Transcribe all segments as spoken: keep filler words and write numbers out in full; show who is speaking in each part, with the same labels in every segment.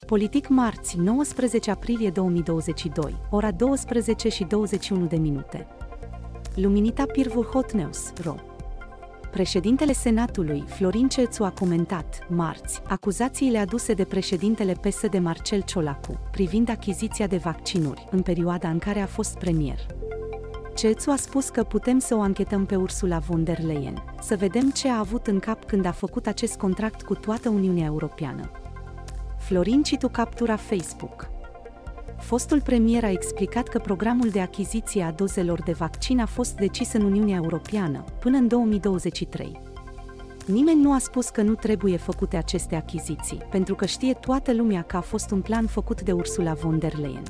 Speaker 1: Politic marți, nouăsprezece aprilie două mii douăzeci și doi, ora douăsprezece și douăzeci și unu de minute. Luminita Pirvul Hot News, ro. Președintele Senatului, Florin Cețu, a comentat, marți, acuzațiile aduse de președintele P S D Marcel Ciolacu, privind achiziția de vaccinuri, în perioada în care a fost premier. Cețu a spus că putem să o anchetăm pe Ursula von der Leyen, să vedem ce a avut în cap când a făcut acest contract cu toată Uniunea Europeană. Florin citu captura Facebook. Fostul premier a explicat că programul de achiziție a dozelor de vaccin a fost decis în Uniunea Europeană, până în două mii douăzeci și trei. Nimeni nu a spus că nu trebuie făcute aceste achiziții, pentru că știe toată lumea că a fost un plan făcut de Ursula von der Leyen.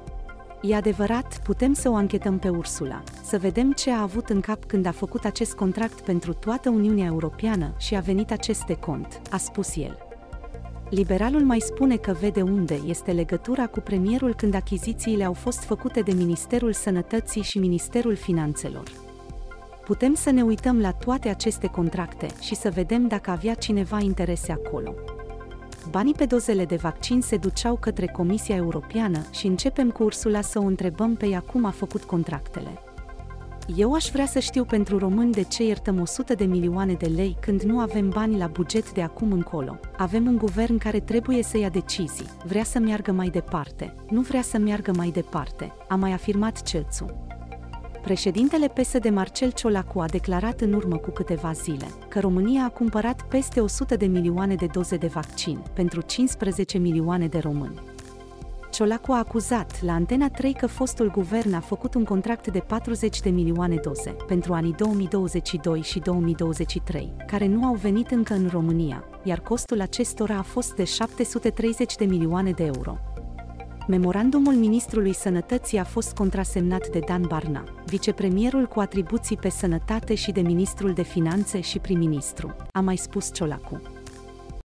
Speaker 1: E adevărat, putem să o anchetăm pe Ursula, să vedem ce a avut în cap când a făcut acest contract pentru toată Uniunea Europeană și a venit acest decont, a spus el. Liberalul mai spune că vede unde este legătura cu premierul când achizițiile au fost făcute de Ministerul Sănătății și Ministerul Finanțelor. Putem să ne uităm la toate aceste contracte și să vedem dacă avea cineva interese acolo. Banii pe dozele de vaccin se duceau către Comisia Europeană și începem cu Ursula să o întrebăm pe ea cum a făcut contractele. Eu aș vrea să știu pentru români de ce iertăm o sută de milioane de lei când nu avem bani la buget de acum încolo. Avem un guvern care trebuie să ia decizii, vrea să meargă mai departe, nu vrea să meargă mai departe, a mai afirmat Cețu. Președintele P S D Marcel Ciolacu a declarat în urmă cu câteva zile că România a cumpărat peste o sută de milioane de doze de vaccin pentru cincisprezece milioane de români. Ciolacu a acuzat la Antena trei că fostul guvern a făcut un contract de patruzeci de milioane doze pentru anii două mii douăzeci și doi și două mii douăzeci și trei, care nu au venit încă în România, iar costul acestora a fost de șapte sute treizeci de milioane de euro. Memorandumul Ministrului Sănătății a fost contrasemnat de Dan Barna, vicepremierul cu atribuții pe sănătate și de ministrul de finanțe și prim-ministru, a mai spus Ciolacu.